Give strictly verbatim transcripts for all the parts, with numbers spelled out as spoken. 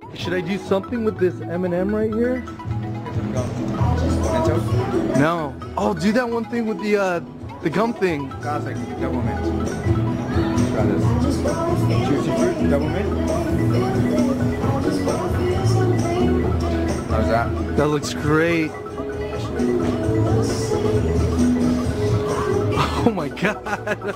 Should I do something with this M and M right here? No. Oh, do that one thing with the uh, the gum thing. Classic, double mint. Try this. Juicy fruit, double mint. How's that? That looks great. Oh my god.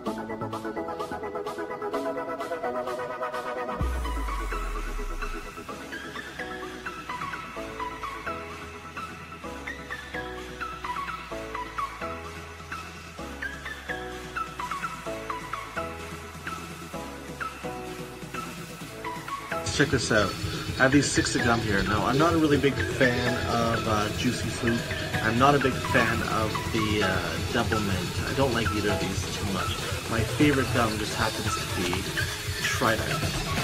Check this out. I have these sticks of gum here. Now, I'm not a really big fan of uh, juicy fruit. I'm not a big fan of the uh, double mint. I don't like either of these too much. My favorite gum just happens to be Trident.